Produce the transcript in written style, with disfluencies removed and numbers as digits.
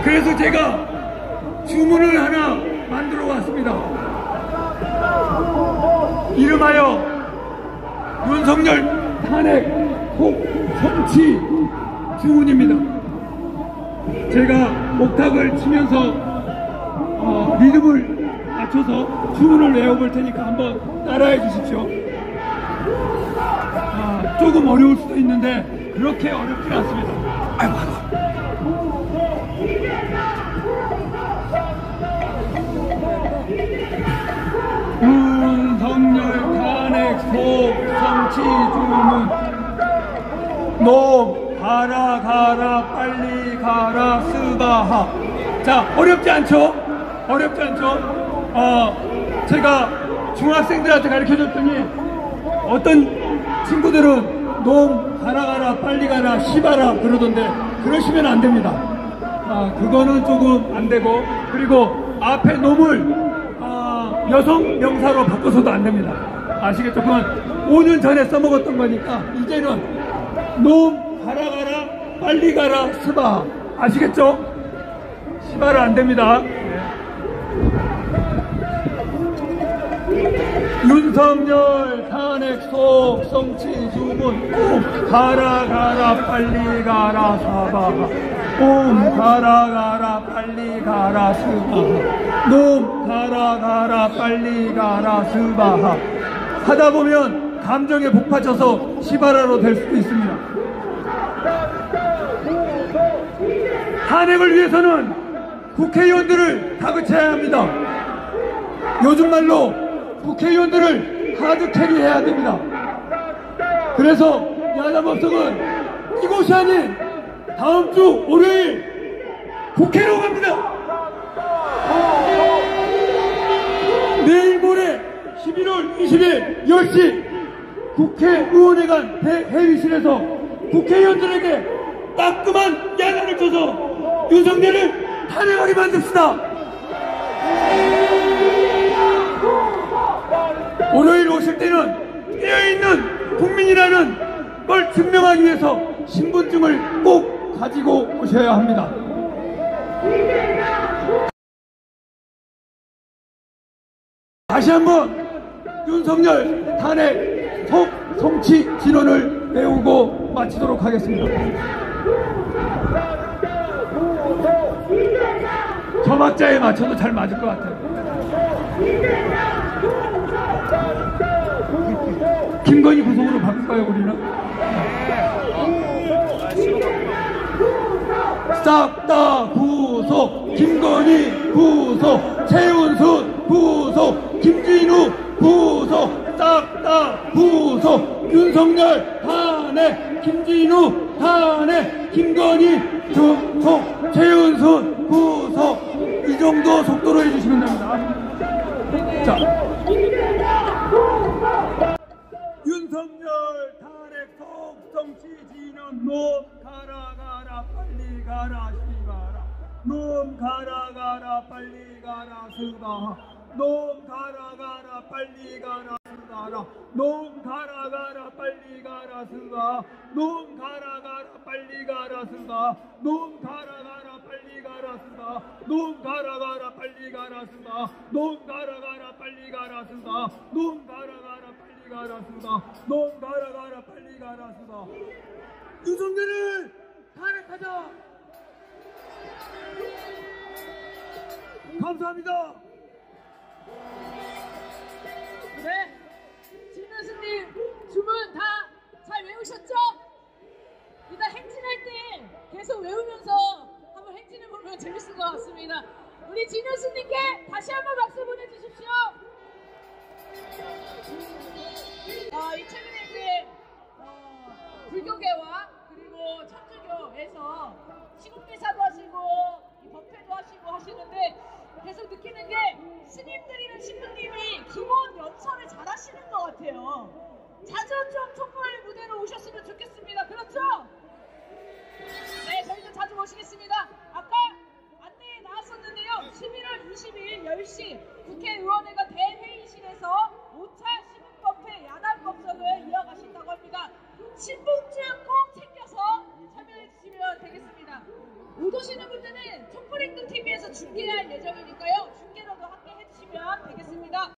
그래서 제가 주문을 하나 만들어 왔습니다. 이름하여 윤석열 탄핵 성취 주문입니다. 제가 옥탑을 치면서 리듬을 맞춰서 주문을 외워볼 테니까 한번 따라해 주십시오. 조금 어려울 수도 있는데 그렇게 어렵지 않습니다. 아이고. 윤석열 탄핵 성취 주문. 놈 가라 가라 빨리 가라 스바하. 자, 어렵지 않죠? 어렵지 않죠? 제가 중학생들한테 가르쳐줬더니 어떤 친구들은 놈 가라 가라 빨리 가라 시바라 그러던데 그러시면 안 됩니다. 그거는 조금 안 되고, 그리고 앞에 놈을 여성 명사로 바꿔서도 안 됩니다. 아시겠죠? 그건 5년 전에 써먹었던 거니까 이제는 놈 가라 가라 빨리 가라 스바. 아시겠죠? 시바라 안 됩니다. 윤석열 탄핵 성취 주문. 가라 가라 빨리 가라 사바하. 가라 가라 빨리 가라 스바하. 놈 가라 가라 빨리 가라 스바하. 하다 보면 감정에 북받쳐서 시바라로 될 수도 있습니다. 탄핵을 위해서는 국회의원들을 다그쳐야 합니다. 요즘 말로 국회의원들을 하드캐리해야 됩니다. 그래서 야당법석은 이곳이 아닌 다음 주 월요일 국회로 갑니다. 내일 모레 11월 20일 10시 국회의원회관 대회의실에서 국회의원들에게 따끔한 야단을 쳐서 윤석열을 탄핵하게 만듭시다. 월요일 오실 때는 깨어있는 국민이라는 걸 증명하기 위해서 신분증을 꼭 가지고 오셔야 합니다. 다시 한번 윤석열 탄핵 성취 진원을 외우고 마치도록 하겠습니다. 저 박자에 맞춰도 잘 맞을 것 같아요. 김건희 구속으로 바꿀까요, 우리는? 싹 다 구속. 김건희 구속. 최은순 구속. 김진우 구속. 싹 다 구속. 윤석열 탄핵. 김진우 탄핵. 김건희 구속. 최은순 구속. 이 정도 속도로 해주시면 됩니다. 자, 윤석열 탄핵 성취 진원. 놈 가라 가라 빨리 가라 시바라. 놈 가라 가라 빨리 가라 스바하. 놈 가라 가라 빨리 가라 스바라. 놈 가라 가라 빨리 가라 스바하. 놈 가라 가라 빨리 가라 스바하. 놈 가라 가라 빨리 가라 스바하. 놈 가라 가라 빨리 가라 스바하. 놈 가라 가라 빨리 가라 스바하. 놈 가라 가라 빨리 가라 스바하. 놈 가라 가라 빨리 가라 스바하. 윤석열을 탄핵하자. 감사합니다. 네, 진현수님 주문 다 잘 외우셨죠? 일단 행진할 때 계속 외우면서 한번 행진해보면 재밌을 것 같습니다. 우리 진현수님께 다시 한번 박수 보내주십시오. 최근에 이제 불교계와 그리고 천주교에서 시국대사도 하시고 법회도 하시고 하시는데 계속 느끼는 게 스님들이나 신부님이 기본 연설을 잘 하시는 것 같아요. 자주 좀 촛불 무대로 오셨으면 좋겠습니다. 그렇죠? 네, 저희도 자주 모시겠습니다. 아까 안내에 나왔었는데요. 11월 20일 10시 국회의원회관 대회의실에서 5차 시국법회 야당법석을 이어가신다고 합니다. 신분증 꼭 챙겨서 참여해 주시면 되겠습니다. 못 오시는 분들은 촛불이 중계할 예정이니까요.